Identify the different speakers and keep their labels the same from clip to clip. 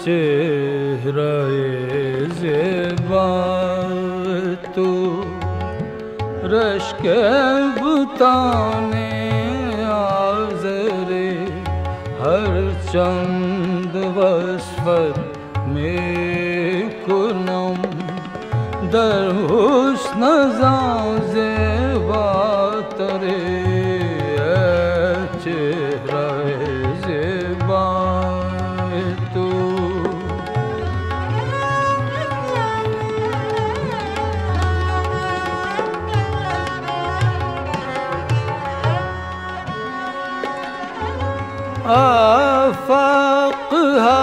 Speaker 1: चेहरे ज़ेबा तू रश्क बुताने आज़रे हर चंद वस्फत में कुनम दर हुस्न ज़ेबा तरे चेहरे ज़ेबा तू आफाक हा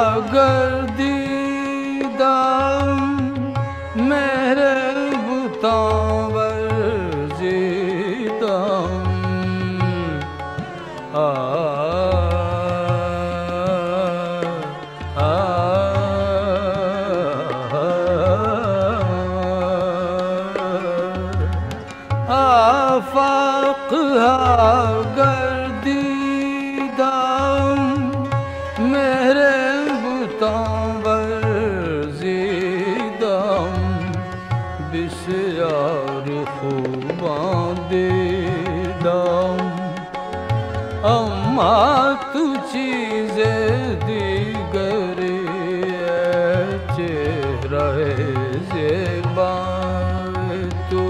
Speaker 1: गर्दीदाम मेरे बुतावर जीदाम आफाक हा गर्दीदाम मेरे बुतावर जीदाम बिस्यार खूबां दीदाम अम्मा तू चीज़े दीगरे चेहरे ज़ेबा तू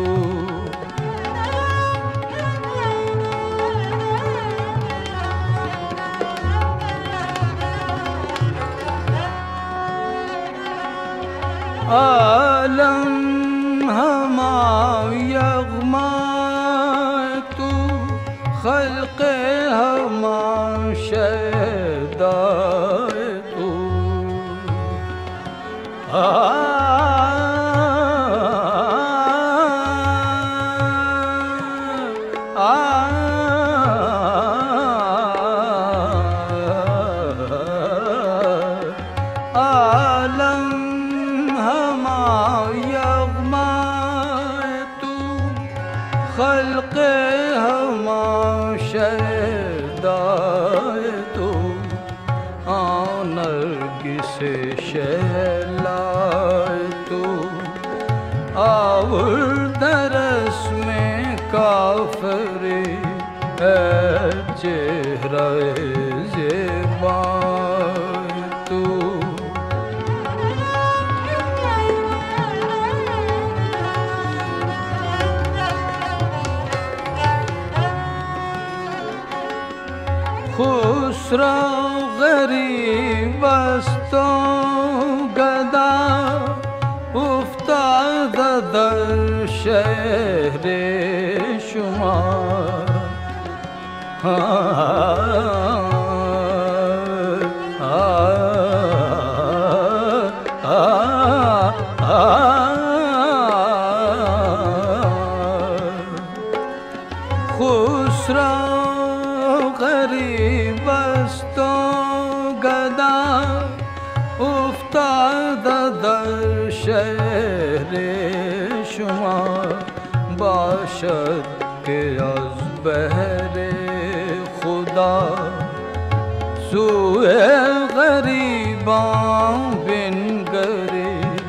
Speaker 1: आलम हमा यग़मा तू खल्क़े हमा शैदा तू आलम हमा यग़मा तू खल्क़े हमा शैदा तू नरगिसे शैला तू आवर्द रस्मे काफ़रे चेहरे ज़ेबा तू खुसरो गरीबस्तो गदा उफ्ताद दर शहरे शुमार खुसरो गरीबस्तो गदा उफ्ताद दर शहरे शुमार बाशद के अज़ बहरे खुदा सूए गरीबां बिन गरे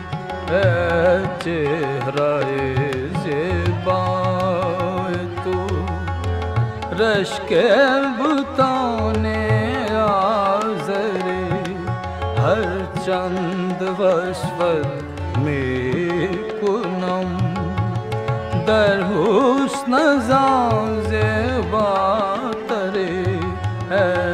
Speaker 1: चेहरे ज़ेबा तू रश्के बुताने आज़रे हर चंद वस्फत में कुनम दर हुस्न ज़ेबा तरे है